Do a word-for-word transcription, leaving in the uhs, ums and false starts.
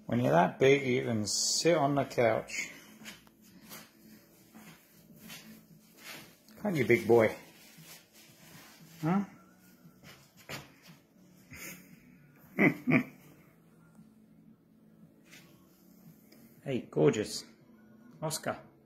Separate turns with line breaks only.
When you're that big, you can sit on the couch. Can't you, big boy? Huh? Hey, gorgeous. Oscar.